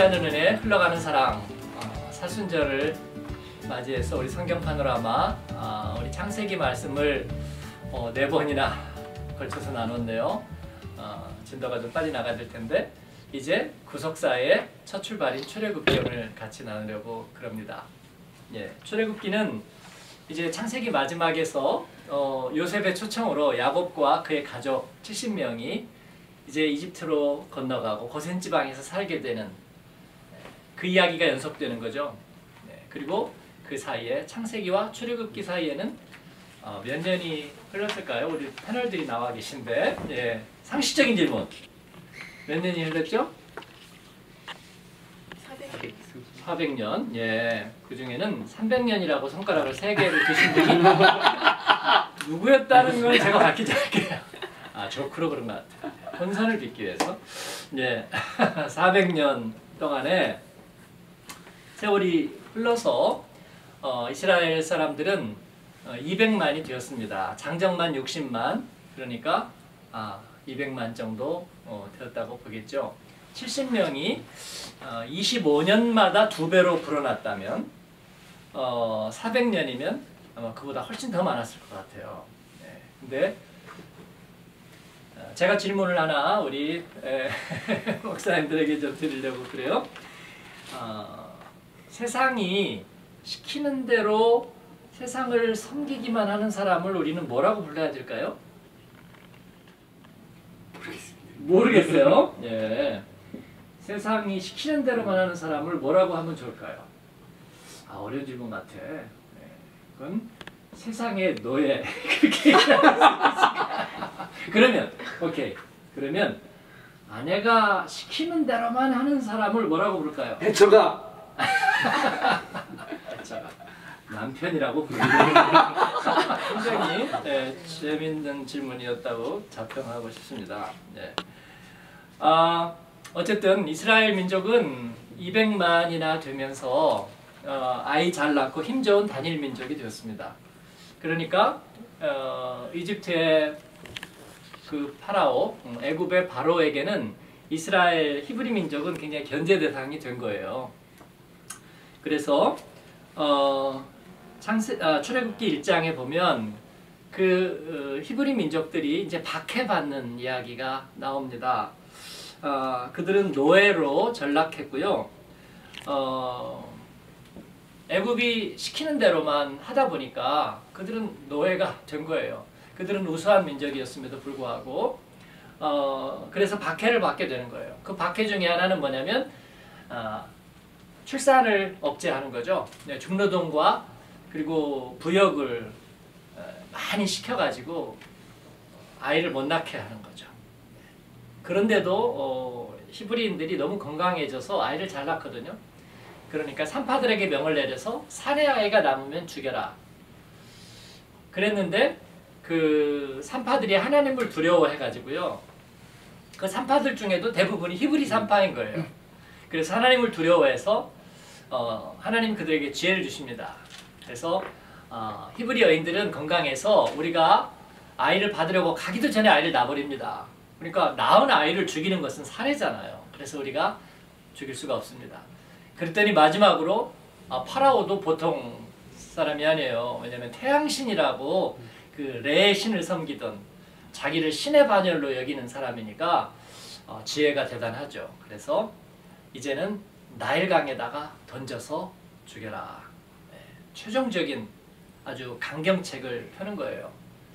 하는 은혜, 흘러가는 사랑, 사순절을 맞이해서 우리 성경 파노라마, 우리 창세기 말씀을 4번이나 걸쳐서 나눴네요. 진도가 좀 빨리 나가야 될 텐데 이제 구속사의 첫 출발인 출애굽기를 같이 나누려고 그럽니다. 예, 출애굽기는 이제 창세기 마지막에서 요셉의 초청으로 야곱과 그의 가족 70명이 이제 이집트로 건너가고 고센 지방에서 살게 되는 그 이야기가 연속되는 거죠. 그리고 그 사이에 창세기와 출애굽기 사이에는 몇 년이 흘렀을까요? 우리 패널들이 나와 계신데, 예, 상식적인 질문. 몇 년이 흘렀죠? 400년. 예, 그 중에는 300년이라고 손가락을 3개를 드신 분이 누구였다는 걸 제가 밝히지 않을게요. 조크로 그런 것 같아요. 혼선을 빚기 위해서. 예, 400년 동안에 세월이 흘러서 이스라엘 사람들은 200만이 되었습니다. 장정만 60만, 그러니까 200만 정도 되었다고 보겠죠. 70명이 25년마다 2배로 불어났다면 400년이면 아마 그보다 훨씬 더 많았을 것 같아요. 네. 근데 제가 질문을 하나 우리 목사님들에게 좀 드리려고 그래요. 세상이 시키는 대로 세상을 섬기기만 하는 사람을 우리는 뭐라고 불러야 될까요? 모르겠어요. 예. 세상이 시키는 대로만 하는 사람을 뭐라고 하면 좋을까요? 어려운 질문 같아. 네. 그건 세상의 노예. 그렇게 그러면 오케이. 그러면 아내가 시키는 대로만 하는 사람을 뭐라고 부를까요? 해처가. 남편이라고 부르는 굉장히 재밌는 질문이었다고 자평하고 싶습니다. 네. 어쨌든 이스라엘 민족은 200만이나 되면서 아이 잘 낳고 힘 좋은 단일 민족이 되었습니다. 그러니까 이집트의 그 파라오, 애굽의 바로에게는 이스라엘 히브리 민족은 굉장히 견제 대상이 된 거예요. 그래서 출애굽기 1장에 보면 그 히브리 민족들이 이제 박해받는 이야기가 나옵니다. 그들은 노예로 전락했고요. 애굽이 시키는 대로만 하다 보니까 그들은 노예가 된 거예요. 그들은 우수한 민족이었음에도 불구하고 그래서 박해를 받게 되는 거예요. 그 박해 중에 하나는 뭐냐면 출산을 억제하는 거죠. 네, 중노동과 그리고 부역을 많이 시켜가지고 아이를 못 낳게 하는 거죠. 그런데도 히브리인들이 너무 건강해져서 아이를 잘 낳거든요. 그러니까 산파들에게 명을 내려서 사내 아이가 남으면 죽여라. 그랬는데 그 산파들이 하나님을 두려워해가지고요. 그 산파들 중에도 대부분이 히브리 산파인 거예요. 그래서 하나님을 두려워해서 하나님 그들에게 지혜를 주십니다. 그래서 히브리 여인들은 건강해서 우리가 아이를 받으려고 가기도 전에 아이를 낳아버립니다. 그러니까 낳은 아이를 죽이는 것은 살해잖아요. 그래서 우리가 죽일 수가 없습니다. 그랬더니 마지막으로 파라오도 보통 사람이 아니에요. 왜냐하면 태양신이라고 그 레의 신을 섬기던 자기를 신의 반열로 여기는 사람이니까 지혜가 대단하죠. 그래서 이제는 나일강에다가 던져서 죽여라. 네, 최종적인 아주 강경책을 펴는 거예요.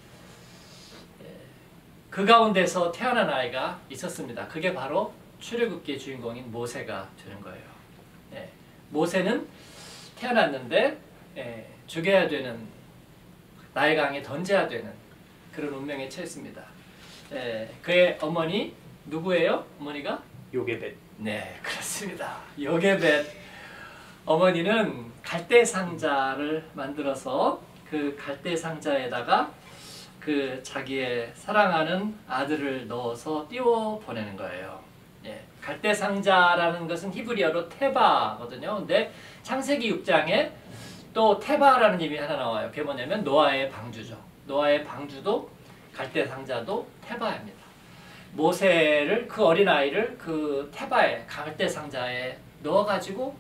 그 가운데서 태어난 아이가 있었습니다. 그게 바로 출애굽기의 주인공인 모세가 되는 거예요. 네, 모세는 태어났는데 죽여야 되는, 나일강에 던져야 되는 그런 운명에 처했습니다. 그의 어머니 누구예요? 어머니가? 요게벳. 네, 그렇습니다. 요게벳 어머니는 갈대 상자를 만들어서 그 갈대 상자에다가 그 자기의 사랑하는 아들을 넣어서 띄워 보내는 거예요. 예, 갈대 상자라는 것은 히브리어로 테바거든요. 근데 창세기 6장에 또 테바라는 이름이 하나 나와요. 그게 뭐냐면 노아의 방주죠. 노아의 방주도 갈대 상자도 테바입니다. 모세를, 그 어린아이를 그 테바에, 갈대 상자에 넣어가지고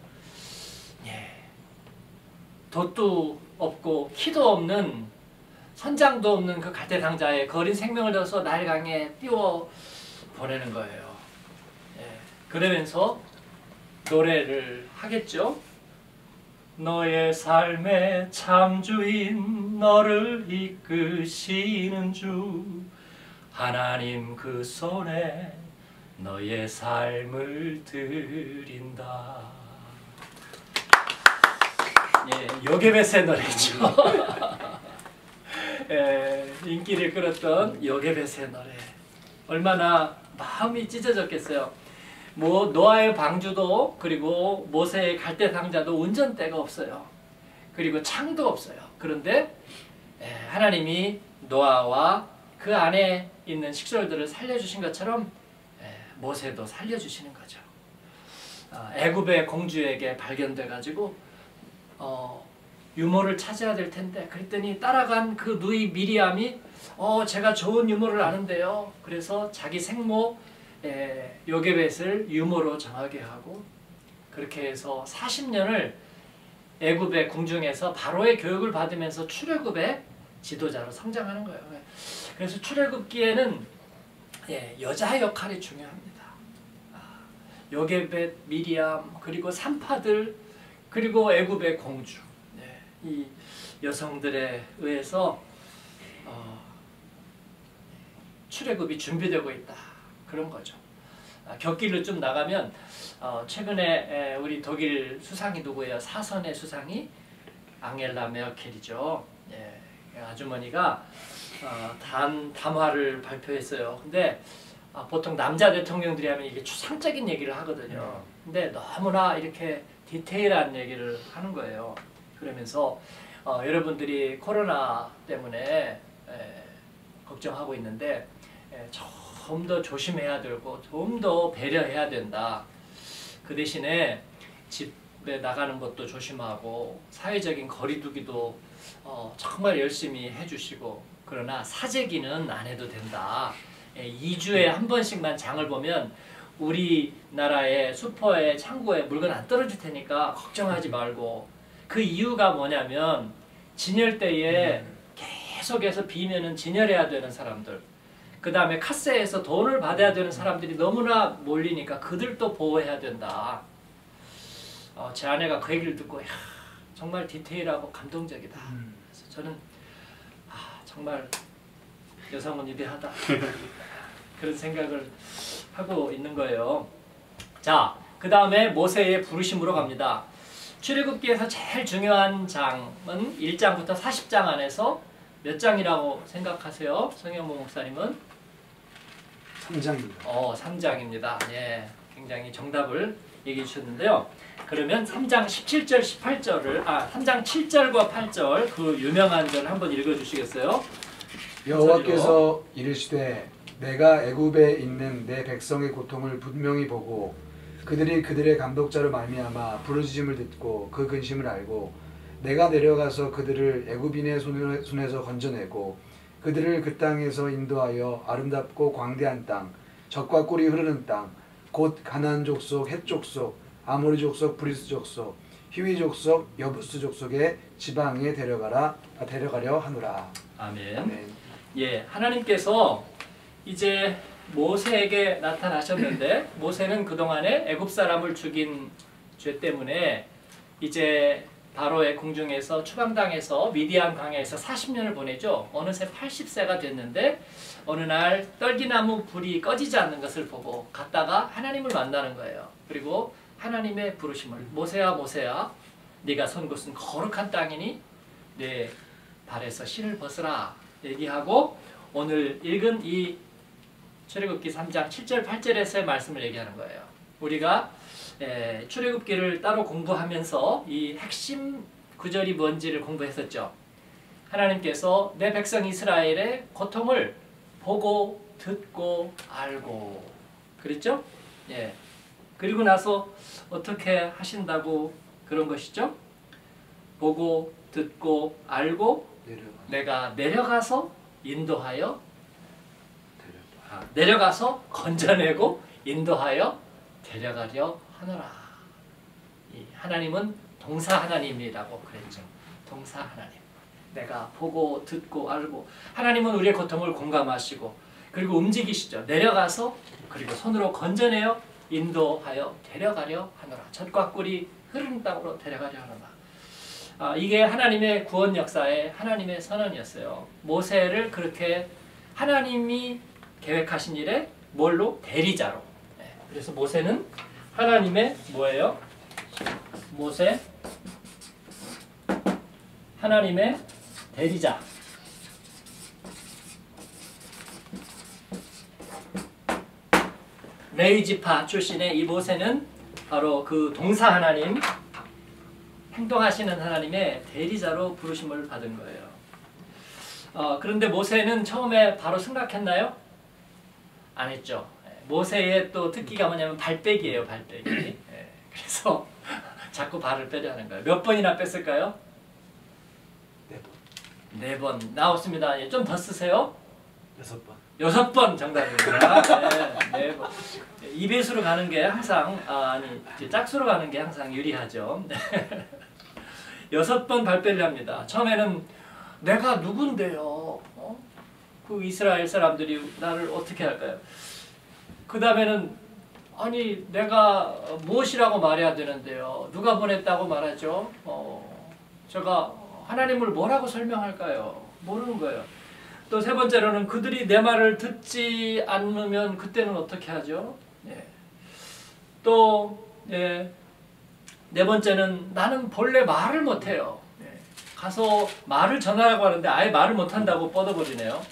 돛도 없고 키도 없는 선장도 없는 그 갈대 상자에 그 어린 생명을 넣어서 나일강에 띄워 보내는 거예요. 그러면서 노래를 하겠죠. 너의 삶의 참주인 너를 이끄시는 주 하나님 그 손에 너의 삶을 드린다. 요게벳의 노래죠. 인기를 끌었던 요게벳의 노래. 얼마나 마음이 찢어졌겠어요. 노아의 방주도 그리고 모세의 갈대 상자도 운전대가 없어요. 그리고 창도 없어요. 그런데 하나님이 노아와 그 안에 있는 식솔들을 살려주신 것처럼 모세도 살려주시는 거죠. 애굽의 공주에게 발견돼 가지고 유모를 찾아야 될 텐데 그랬더니 따라간 그 누이 미리암이 제가 좋은 유모를 아는데요. 그래서 자기 생모 요게벳을 유모로 정하게 하고 그렇게 해서 40년을 애굽의 궁중에서 바로의 교육을 받으면서 출애굽의 지도자로 성장하는 거예요. 그래서 출애굽기에는 여자 역할이 중요합니다. 요게벳, 미리암, 그리고 산파들, 그리고 애굽의 공주, 이 여성들에 의해서 출애굽이 준비되고 있다. 그런 거죠. 곁길로 좀 나가면 최근에 우리 독일 수상이 누구예요? 사선의 수상이 앙겔라 메르켈이죠. 아주머니가 담화를 발표했어요. 근데 보통 남자 대통령들이 하면 이게 추상적인 얘기를 하거든요. 근데 너무나 이렇게 디테일한 얘기를 하는 거예요. 그러면서 여러분들이 코로나 때문에 걱정하고 있는데 좀 더 조심해야 되고 좀 더 배려해야 된다. 그 대신에 집에 나가는 것도 조심하고 사회적인 거리두기도 정말 열심히 해주시고 그러나 사재기는 안 해도 된다. 2주에 한 번씩만 장을 보면 우리나라의 슈퍼에 창고에 물건 안 떨어질 테니까 걱정하지 말고 그 이유가 뭐냐면 진열대에 계속해서 비면은 진열해야 되는 사람들 그 다음에 카세에서 돈을 받아야 되는 사람들이 너무나 몰리니까 그들도 보호해야 된다. 제 아내가 그 얘기를 듣고 정말 디테일하고 감동적이다. 그래서 저는 정말 여성은 위대하다. 그런 생각을 하고 있는 거예요. 자, 그 다음에 모세의 부르심으로 갑니다. 출애굽기에서 제일 중요한 장은 1장부터 40장 안에서 몇 장이라고 생각하세요? 성현모 목사님은? 3장입니다. 3장입니다. 굉장히 정답을 얘기해 주셨는데요. 그러면 3장 17절, 18절을 3장 7절과 8절 그 유명한 절 한번 읽어 주시겠어요? 여호와께서 이르시되 내가 애굽에 있는 내 백성의 고통을 분명히 보고 그들이 그들의 감독자로 말미암아 부르짖음을 듣고 그 근심을 알고 내가 내려가서 그들을 애굽인의 손에서 건져내고 그들을 그 땅에서 인도하여 아름답고 광대한 땅, 젖과 꿀이 흐르는 땅, 곧 가나안 족속, 헷 족속, 아모리 족속, 브리스 족속, 히위 족속, 여부스 족속의 지방에 데려가려 하노라. 아멘. 아멘. 하나님께서 이제 모세에게 나타나셨는데 모세는 그동안에 애굽 사람을 죽인 죄 때문에 이제 바로의 궁중에서 추방당해서 미디안 광야에서 40년을 보내죠. 어느새 80세가 됐는데 어느 날 떨기나무 불이 꺼지지 않는 것을 보고 갔다가 하나님을 만나는 거예요. 그리고 하나님의 부르심을 모세야 모세야 네가 선 곳은 거룩한 땅이니 내 발에서 신을 벗으라 얘기하고 오늘 읽은 이 출애굽기 3장 7절 8절에서의 말씀을 얘기하는 거예요. 우리가 출애굽기를 따로 공부하면서 이 핵심 구절이 뭔지를 공부했었죠. 하나님께서 내 백성 이스라엘의 고통을 보고 듣고 알고 그랬죠? 그리고 나서 어떻게 하신다고 그런 것이죠? 보고 듣고 알고 내가 내려가서 인도하여 내려가서 건져내고 인도하여 데려가려 하노라. 하나님은 동사 하나님이라고 그랬죠. 동사 하나님. 내가 보고 듣고 알고 하나님은 우리의 고통을 공감하시고 그리고 움직이시죠. 내려가서 그리고 손으로 건져내어 인도하여 데려가려 하노라. 젖과 꿀이 흐르는 땅으로 데려가려 하노라. 이게 하나님의 구원 역사의 하나님의 선언이었어요. 모세를 그렇게 하나님이 계획하신 일에 뭘로? 대리자로. 그래서 모세는 하나님의 뭐예요? 모세 하나님의 대리자. 레위지파 출신의 이 모세는 바로 그 동사 하나님, 행동하시는 하나님의 대리자로 부르심을 받은 거예요. 그런데 모세는 처음에 바로 승낙했나요? 안 했죠. 모세의 또 특기가 뭐냐면 발빼기예요, 발빼기. 그래서 자꾸 발을 빼려 하는 거예요. 몇 번이나 뺐을까요? 4번. 4번. 나왔습니다. 좀 더 쓰세요. 6번. 6번 정답입니다. 네, 4번. 2배수로 가는 게 항상, 짝수로 가는 게 항상 유리하죠. 6번 발빼를 합니다. 처음에는 내가 누군데요? 그 이스라엘 사람들이 나를 어떻게 할까요? 그 다음에는 아니 내가 무엇이라고 말해야 되는데요? 누가 보냈다고 말하죠? 제가 하나님을 뭐라고 설명할까요? 모르는 거예요. 또 3번째로는 그들이 내 말을 듣지 않으면 그때는 어떻게 하죠? 또 4번째는 나는 본래 말을 못해요. 가서 말을 전하라고 하는데 아예 말을 못한다고 뻗어버리네요.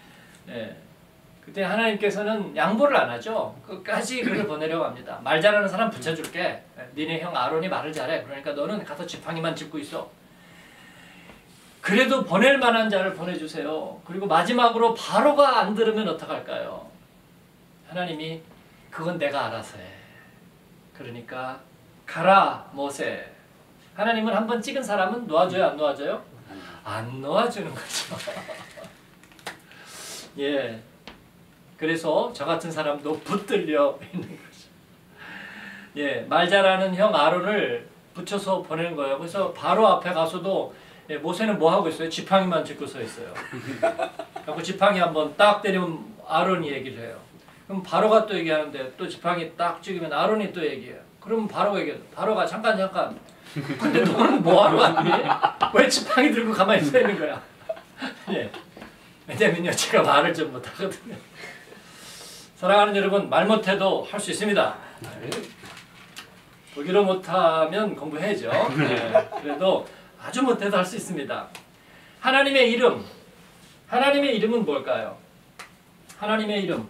그때 하나님께서는 양보를 안 하죠. 끝까지 그를 보내려고 합니다. 말 잘하는 사람 붙여줄게. 니네 형 아론이 말을 잘해. 그러니까 너는 가서 지팡이만 짚고 있어. 그래도 보낼 만한 자를 보내주세요. 그리고 마지막으로 바로가 안 들으면 어떡할까요? 하나님이 그건 내가 알아서 해. 그러니까 가라 모세. 하나님은 한번 찍은 사람은 놓아줘요, 안 놓아줘요? 안 놓아주는 거죠. 예. 그래서 저 같은 사람도 붙들려 있는 거죠. 예, 말 잘하는 형 아론을 붙여서 보내는 거예요. 그래서 바로 앞에 가서도 모세는 뭐 하고 있어요? 지팡이만 짚고 서 있어요. 그리고 지팡이 한번 딱 때리면 아론이 얘기를 해요. 그럼 바로가 또 얘기하는데 또 지팡이 딱 찍으면 아론이 또 얘기해요. 그러면 바로가 얘기해요. 바로가 잠깐. 근데 너는 뭐 하러 왔니? 왜 지팡이 들고 가만히 서 있는 거야? 예. 왜냐면요, 제가 말을 좀 못하거든요. 사랑하는 여러분, 말 못해도 할 수 있습니다. 독일어 못하면 공부해야죠. 네. 그래도 아주 못해도 할 수 있습니다. 하나님의 이름. 하나님의 이름은 뭘까요? 하나님의 이름.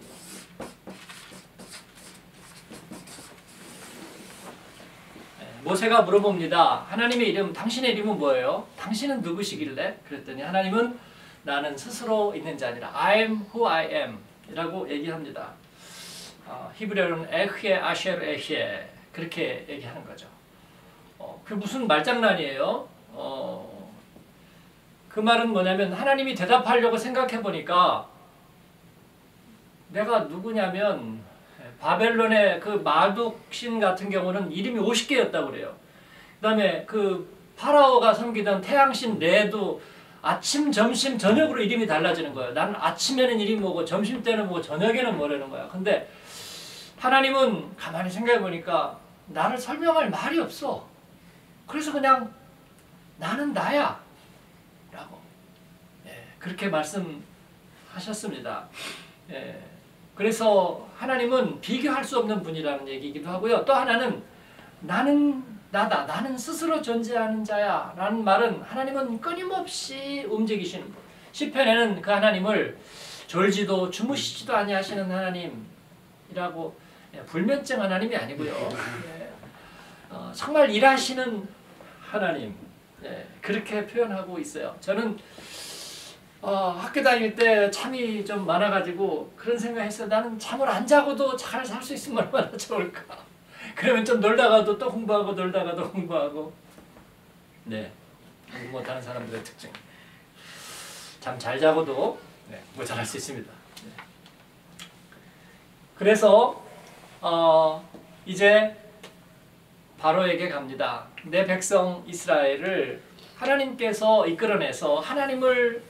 모세가 물어봅니다. 하나님의 이름, 당신의 이름은 뭐예요? 당신은 누구시길래? 그랬더니 하나님은 나는 스스로 있는 자 아니라 I am who I am 이라고 얘기합니다. 히브리어로는 에흐에 아셰르 에히에 그렇게 얘기하는 거죠. 그게 무슨 말장난이에요? 그 말은 뭐냐면 하나님이 대답하려고 생각해 보니까 내가 누구냐면 바벨론의 그 마둑신 같은 경우는 이름이 50개였다고 그래요. 그 다음에 그 파라오가 섬기던 태양신 레도 아침, 점심, 저녁으로 이름이 달라지는 거예요. 나는 아침에는 이름이 뭐고 점심 때는 뭐고 저녁에는 뭐라는 거야. 근데 하나님은 가만히 생각해 보니까 나를 설명할 말이 없어. 그래서 그냥 나는 나야 라고 그렇게 말씀하셨습니다. 그래서 하나님은 비교할 수 없는 분이라는 얘기이기도 하고요. 또 하나는 나는 나다. 나는 스스로 존재하는 자야. 라는 말은 하나님은 끊임없이 움직이시는 분. 시편에는 그 하나님을 졸지도 주무시지도 아니하시는 하나님이라고 불면증 하나님이 아니고요. 정말 일하시는 하나님. 그렇게 표현하고 있어요. 저는 학교 다닐 때 잠이 좀 많아가지고 그런 생각했어요. 나는 잠을 안 자고도 잘 살 수 있으면 얼마나 좋을까. 그러면 좀 놀다가도 또 공부하고 놀다가도 공부하고. 네, 공부 못하는 사람들의 특징. 잠 잘 자고도 뭐 잘할 수 있습니다. 그래서 이제 바로에게 갑니다. 내 백성 이스라엘을 하나님께서 이끌어내서 하나님을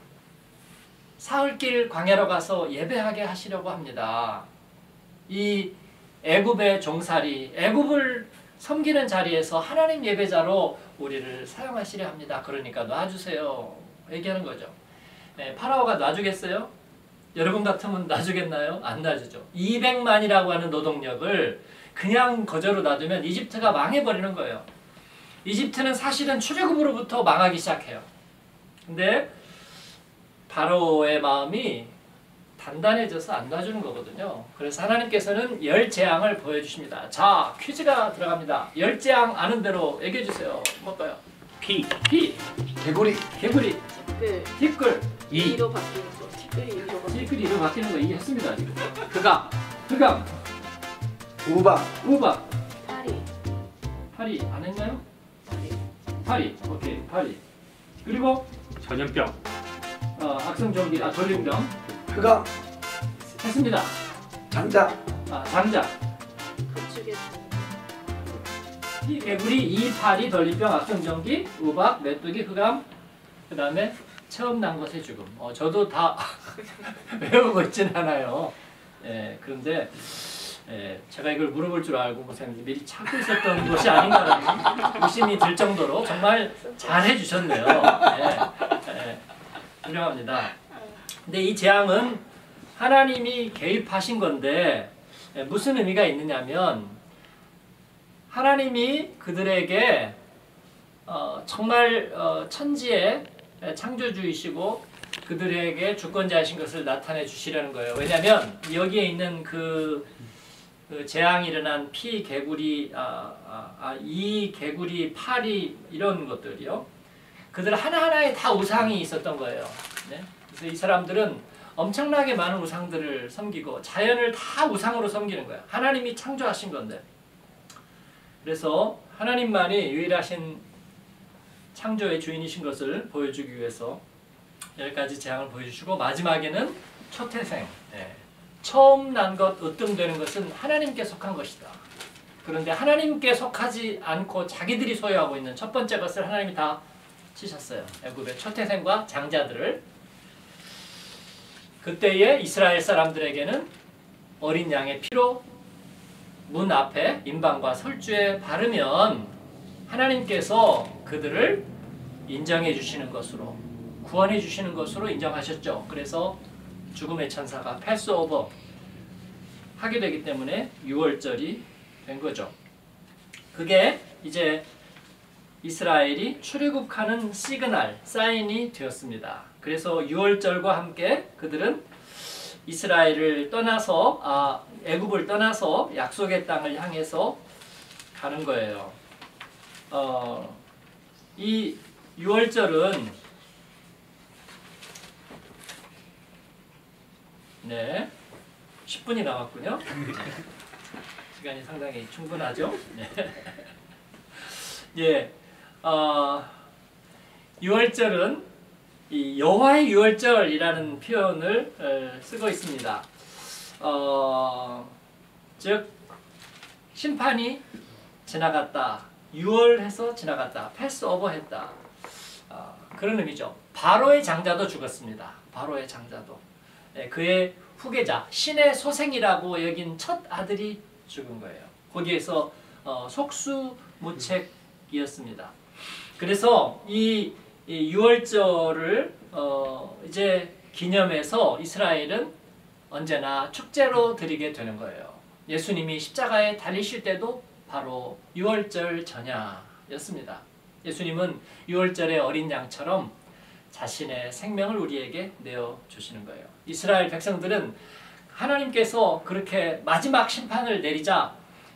사흘길 광야로 가서 예배하게 하시려고 합니다. 이 애굽의 종살이, 애굽을 섬기는 자리에서 하나님 예배자로 우리를 사용하시려 합니다. 그러니까 놔주세요. 얘기하는 거죠. 파라오가 놔주겠어요? 여러분 같으면 놔주겠나요? 안 놔주죠. 200만이라고 하는 노동력을 그냥 거저로 놔두면 이집트가 망해버리는 거예요. 이집트는 사실은 출애굽으로부터 망하기 시작해요. 근데 바로의 마음이 단단해져서 안 놔주는 거거든요. 그래서 하나님께서는 열 재앙을 보여주십니다. 자, 퀴즈가 들어갑니다. 열 재앙 아는 대로 얘기해 주세요. 뭘까요? 피, 개구리, 티끌, 이로 바뀌는 거. 티끌이 이로 바뀌는 거 이해했습니다. 지금. 흑암. 우박, 파리 안 했나요? 파리, 오케이, 파리. 그리고 전염병. 악성전기, 전염병 흑암, 했습니다. 장작, 장작. 이 개구리, 이 파리, 전염병, 악성전기, 우박, 메뚜기, 흑암. 그 다음에 처음 난 것의 죽음. 저도 다 외우고 있진 않아요. 그런데 제가 이걸 물어볼 줄 알고 미리 찾고 있었던 것이 아닌가라는 의심이 들 정도로 정말 잘 해주셨네요. 훌륭합니다. 근데 이 재앙은 하나님이 개입하신 건데 무슨 의미가 있느냐면 하나님이 그들에게 정말 천지의 창조주이시고 그들에게 주권자이신 것을 나타내 주시려는 거예요. 왜냐하면 여기에 있는 그 재앙이 일어난 피, 개구리, 이 개구리, 파리 이런 것들이요. 그들 하나하나에 다 우상이 있었던 거예요. 네? 그래서 이 사람들은 엄청나게 많은 우상들을 섬기고 자연을 다 우상으로 섬기는 거예요. 하나님이 창조하신 건데. 그래서 하나님만이 유일하신 창조의 주인이신 것을 보여주기 위해서 10가지 재앙을 보여주시고 마지막에는 초태생, 처음 난 것, 으뜸되는 것은 하나님께 속한 것이다. 그런데 하나님께 속하지 않고 자기들이 소유하고 있는 첫 번째 것을 하나님이 다 치셨어요. 애굽의 초태생과 장자들을. 그때에 이스라엘 사람들에게는 어린 양의 피로 문 앞에 임방과 설주에 바르면 하나님께서 그들을 인정해 주시는 것으로, 구원해 주시는 것으로 인정하셨죠. 그래서 죽음의 천사가 패스오버 하게 되기 때문에 6월절이 된 거죠. 그게 이제 이스라엘이 출애굽하는 시그널, 사인이 되었습니다. 그래서 6월절과 함께 그들은 이스라엘을 떠나서 애굽을 떠나서 약속의 땅을 향해서 가는 거예요. 이 6월절은 네, 10분이 남았군요. 시간이 상당히 충분하죠. 네. 예, 6월절은 이 여호와의 6월절이라는 표현을 쓰고 있습니다. 즉 심판이 지나갔다, 6월해서 지나갔다, 패스오버했다, 그런 의미죠. 바로의 장자도 죽었습니다. 바로의 장자도. 그의 후계자, 신의 소생이라고 여긴 첫 아들이 죽은 거예요. 거기에서 속수무책이었습니다. 그래서 이 6월절을 이제 기념해서 이스라엘은 언제나 축제로 드리게 되는 거예요. 예수님이 십자가에 달리실 때도 바로 6월절 전야였습니다. 예수님은 6월절의 어린 양처럼 자신의 생명을 우리에게 내어주시는 거예요. 이스라엘 백성들은 하나님께서 그렇게 마지막 심판을 내리자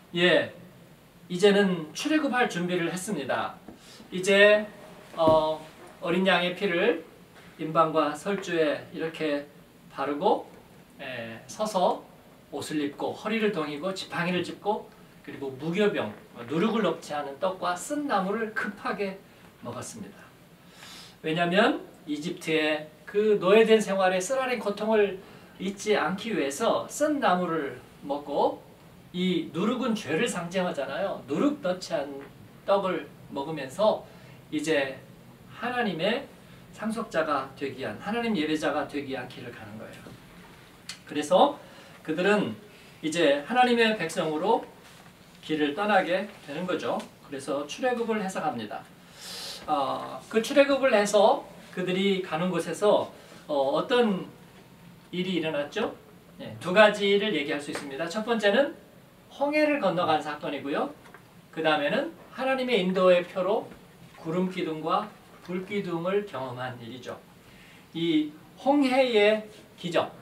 이제는 출애굽할 준비를 했습니다. 이제 어린 양의 피를 임방과 설주에 이렇게 바르고 서서 옷을 입고 허리를 동이고 지팡이를 짚고 그리고 무교병, 누룩을 넣지 않은 떡과 쓴 나물을 급하게 먹었습니다. 왜냐하면 이집트의 그 노예된 생활의 쓰라린 고통을 잊지 않기 위해서 쓴 나물을 먹고, 이 누룩은 죄를 상징하잖아요. 누룩 넣지 떡을 먹으면서 이제 하나님의 상속자가 되기 위한, 하나님 예배자가 되기 위한 길을 가는 거예요. 그래서 그들은 이제 하나님의 백성으로 길을 떠나게 되는 거죠. 그래서 출애굽을 해석합니다. 그 출애굽을 해서 그들이 가는 곳에서 어떤 일이 일어났죠? 네, 두 가지를 얘기할 수 있습니다. 첫 번째는 홍해를 건너간 사건이고요. 그 다음에는 하나님의 인도의 표로 구름 기둥과 불 기둥을 경험한 일이죠. 이 홍해의 기적,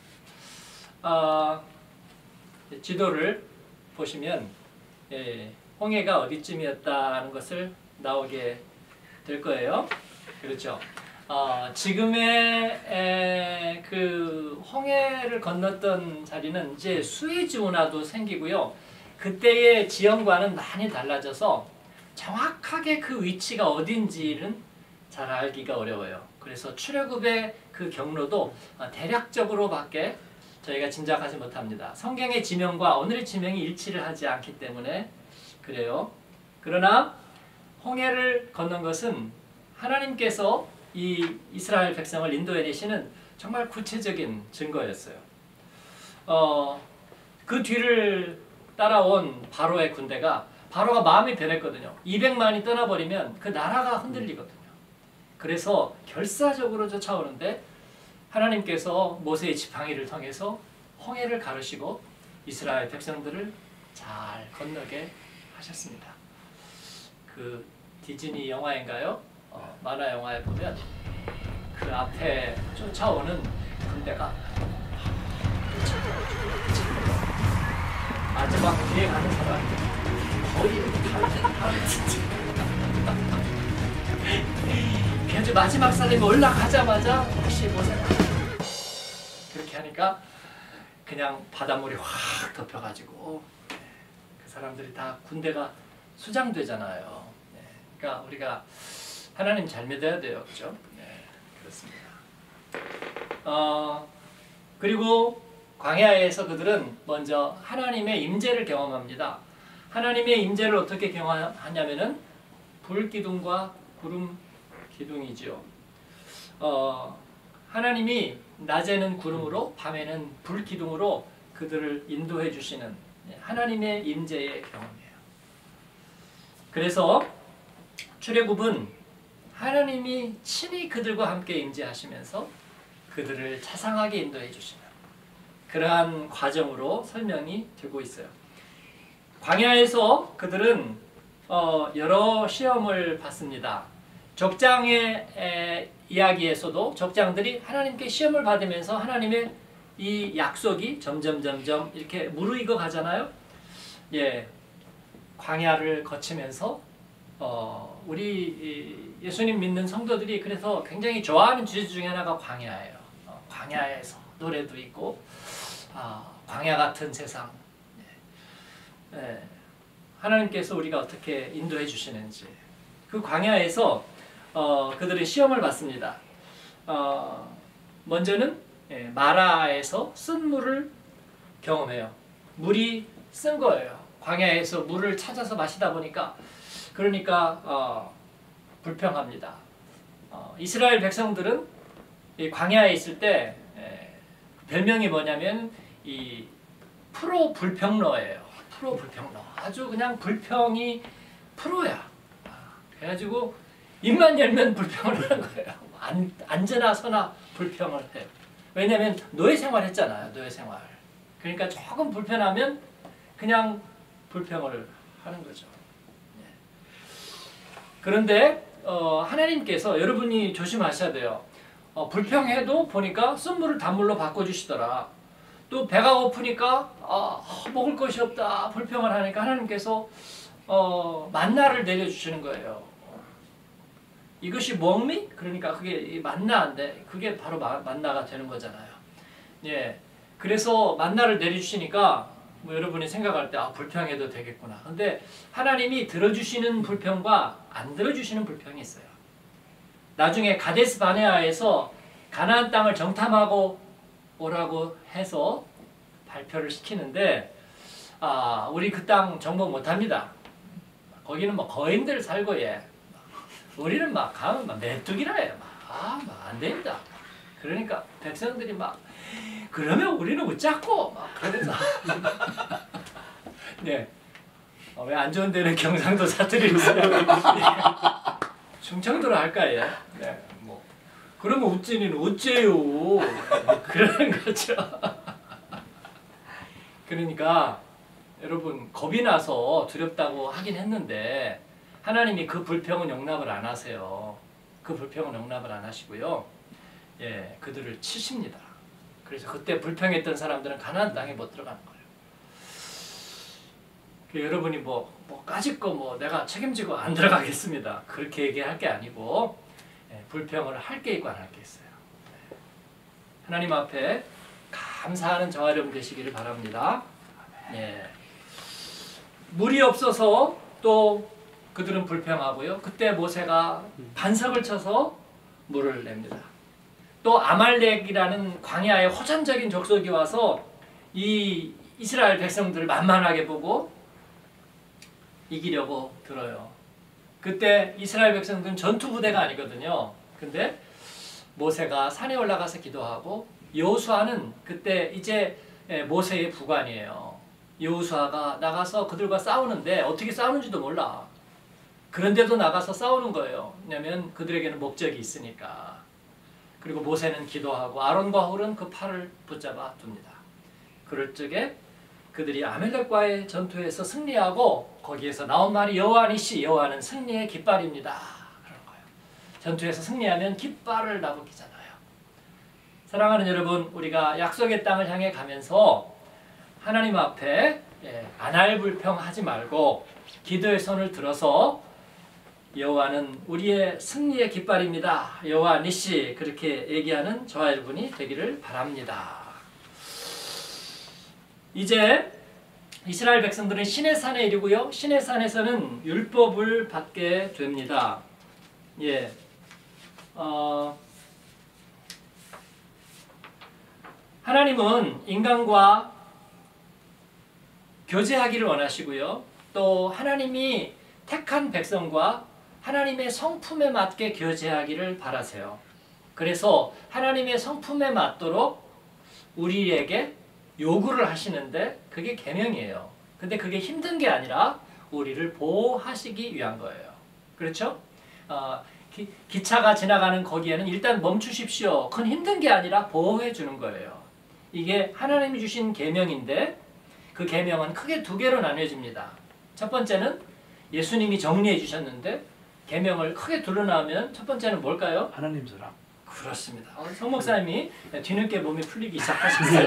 지도를 보시면 홍해가 어디쯤이었다는 것을 나오게 될 거예요. 그렇죠. 지금의 그 홍해를 건넜던 자리는 이제 수에즈 운하도 생기고요. 그때의 지형과는 많이 달라져서 정확하게 그 위치가 어딘지는 잘 알기가 어려워요. 그래서 출애굽의 그 경로도 대략적으로밖에 저희가 짐작하지 못합니다. 성경의 지명과 오늘의 지명이 일치를 하지 않기 때문에 그래요. 그러나 홍해를 건넌 것은 하나님께서 이 이스라엘 백성을 인도해내시는 정말 구체적인 증거였어요. 그 뒤를 따라온 바로의 군대가, 바로가 마음이 변했거든요. 200만이 떠나버리면 그 나라가 흔들리거든요. 그래서 결사적으로 쫓아오는데 하나님께서 모세의 지팡이를 통해서 홍해를 가르시고 이스라엘 백성들을 잘 건너게 하셨습니다. 그 디즈니 영화인가요? 만화 영화에 보면 그 앞에 쫓아오는 군대가 마지막 뒤에 가는 사람 거의 다 진짜 그래서 마지막 사람이 올라가자마자 혹시 보세요. 그렇게 하니까 그냥 바닷물이 확 덮여가지고 그 사람들이 다 군대가 수장되잖아요. 그러니까 우리가 하나님 잘 믿어야 돼요. 그렇죠? 네, 그렇습니다. 그리고 광야에서 그들은 먼저 하나님의 임재를 경험합니다. 하나님의 임재를 어떻게 경험하냐면은 불 기둥과 구름 기둥이죠. 하나님이 낮에는 구름으로 밤에는 불 기둥으로 그들을 인도해 주시는 하나님의 임재의 경험이에요. 그래서 출애굽은 하나님이 친히 그들과 함께 임재하시면서 그들을 자상하게 인도해 주시는 그러한 과정으로 설명이 되고 있어요. 광야에서 그들은 여러 시험을 받습니다. 족장의 이야기에서도 족장들이 하나님께 시험을 받으면서 하나님의 이 약속이 점점 이렇게 무르익어 가잖아요. 예, 광야를 거치면서 우리 예수님 믿는 성도들이 그래서 굉장히 좋아하는 주제 중에 하나가 광야예요. 광야에서 노래도 있고 광야 같은 세상. 예, 하나님께서 우리가 어떻게 인도해 주시는지 그 광야에서 그들의 시험을 받습니다. 먼저는 마라에서 쓴 물을 경험해요. 물이 쓴 거예요. 광야에서 물을 찾아서 마시다 보니까 그러니까 불평합니다. 이스라엘 백성들은 이 광야에 있을 때 별명이 뭐냐면 이 프로 불평러예요. 프로 불평러. 아주 그냥 불평이 프로야. 그래가지고 입만 열면 불평을 하는 거예요. 앉으나 서나 불평을 해요. 왜냐하면 노예 생활 했잖아요. 노예 생활. 그러니까 조금 불편하면 그냥 불평을 하는 거죠. 그런데 하나님께서 여러분이 조심하셔야 돼요. 불평해도 보니까 쓴 물을 단물로 바꿔주시더라. 또 배가 고프니까 먹을 것이 없다 불평을 하니까 하나님께서 만나를 내려주시는 거예요. 이것이 뭡니? 그러니까 그게 만나인데 그게 바로 만나가 되는 거잖아요. 예, 그래서 만나를 내려주시니까 뭐 여러분이 생각할 때 불평해도 되겠구나. 근데 하나님이 들어주시는 불평과 안 들어주시는 불평이 있어요. 나중에 가데스 바네아에서 가나안 땅을 정탐하고 오라고 해서 발표를 시키는데 우리 그 땅 정복 못합니다. 거기는 뭐 거인들 살고 예. 우리는 막 가면 막 메뚜기라 해요. 막 안 됩니다. 그러니까 백성들이 막 그러면 우리는 어쩌고 막 그러면서 네. 왜 안 좋은 데는 경상도 사투리를 써요? 충청도로 할까요? 네. 뭐 그러면 우찌는 어째요? 그러는 거죠. 그러니까 여러분 겁이 나서 두렵다고 하긴 했는데 하나님이 그 불평은 용납을 안 하세요. 그 불평은 용납을 안 하시고요. 예, 그들을 치십니다. 그래서 그때 불평했던 사람들은 가나안 땅에 못 들어가는 거예요. 여러분이 뭐 까짓 거 내가 책임지고 안 들어가겠습니다. 그렇게 얘기할 게 아니고 예, 불평을 할 게 있고 안 할 게 있어요. 네. 하나님 앞에 감사하는 저와 여러분 되시기를 바랍니다. 예. 물이 없어서 또 그들은 불평하고요. 그때 모세가 반석을 쳐서 물을 냅니다. 또 아말렉이라는 광야의 호전적인 족속이 와서 이 이스라엘 백성들을 만만하게 보고 이기려고 들어요. 그때 이스라엘 백성들은 전투 부대가 아니거든요. 근데 모세가 산에 올라가서 기도하고 여호수아는 그때 이제 모세의 부관이에요. 여호수아가 나가서 그들과 싸우는데 어떻게 싸우는지도 몰라. 그런데도 나가서 싸우는 거예요. 왜냐하면 그들에게는 목적이 있으니까. 그리고 모세는 기도하고 아론과 홀은 그 팔을 붙잡아 둡니다. 그럴 적에 그들이 아멜렉과의 전투에서 승리하고 거기에서 나온 말이 여호와 니시, 여호와는 승리의 깃발입니다. 그런 거예요. 전투에서 승리하면 깃발을 나부끼잖아요. 사랑하는 여러분, 우리가 약속의 땅을 향해 가면서 하나님 앞에 안할불평하지 말고 기도의 손을 들어서 여호와는 우리의 승리의 깃발입니다. 여호와 니시 그렇게 얘기하는 저와 여러분이 되기를 바랍니다. 이제 이스라엘 백성들은 시내산에 이르고요. 시내산에서는 율법을 받게 됩니다. 예, 하나님은 인간과 교제하기를 원하시고요. 또 하나님이 택한 백성과 하나님의 성품에 맞게 교제하기를 바라세요. 그래서 하나님의 성품에 맞도록 우리에게 요구를 하시는데 그게 계명이에요. 근데 그게 힘든 게 아니라 우리를 보호하시기 위한 거예요. 그렇죠? 기차가 지나가는 거기에는 일단 멈추십시오. 그건 힘든 게 아니라 보호해 주는 거예요. 이게 하나님이 주신 계명인데 그 계명은 크게 두 개로 나뉘어집니다. 첫 번째는 예수님이 정리해 주셨는데 계명을 크게 둘로 나누면 첫 번째는 뭘까요? 하나님 사랑. 그렇습니다. 성 목사님이 뒤늦게 몸이 풀리기 시작하셨어요.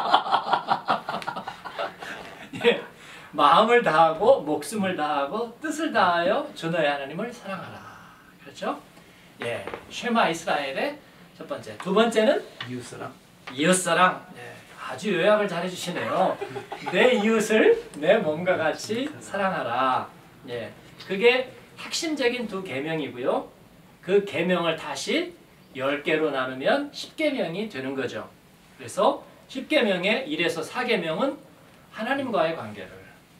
예, 마음을 다하고 목숨을 다하고 뜻을 다하여 주 너의 하나님을 사랑하라. 그렇죠? 예, 쉐마 이스라엘의 첫 번째. 두 번째는 이웃사랑. 이웃사랑. 예, 아주 요약을 잘해주시네요. 내 이웃을 내 몸과 같이 사랑하라. 예, 그게 핵심적인 두 계명이고요. 그 계명을 다시 10개로 나누면 10계명이 되는 거죠. 그래서 10계명의 1에서 4계명은 하나님과의 관계를,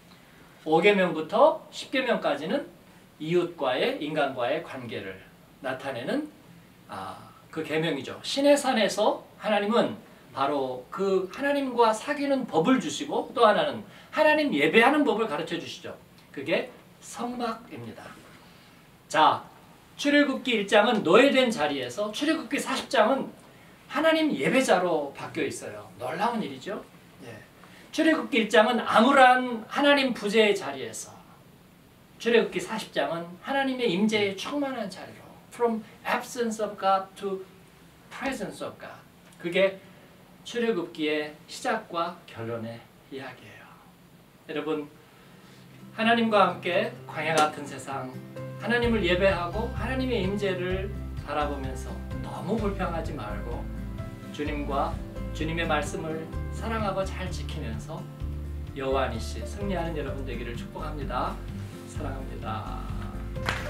5계명부터 10계명까지는 이웃과의, 인간과의 관계를 나타내는 그 계명이죠. 시내산에서 하나님은 바로 그 하나님과 사귀는 법을 주시고 또 하나는 하나님 예배하는 법을 가르쳐 주시죠. 그게 성막입니다. 자, 출애굽기 1장은 노예된 자리에서 출애굽기 40장은 하나님 예배자로 바뀌어 있어요. 놀라운 일이죠. 예. 출애굽기 1장은 암울한 하나님 부재의 자리에서, 출애굽기 40장은 하나님의 임재에 충만한 자리로, from absence of God to presence of God. 그게 출애굽기의 시작과 결론의 이야기예요. 여러분, 하나님과 함께 광야 같은 세상, 하나님을 예배하고 하나님의 임재를 바라보면서 너무 불평하지 말고 주님과 주님의 말씀을 사랑하고 잘 지키면서 여호와 니시 승리하는 여러분 되기를 축복합니다. 사랑합니다.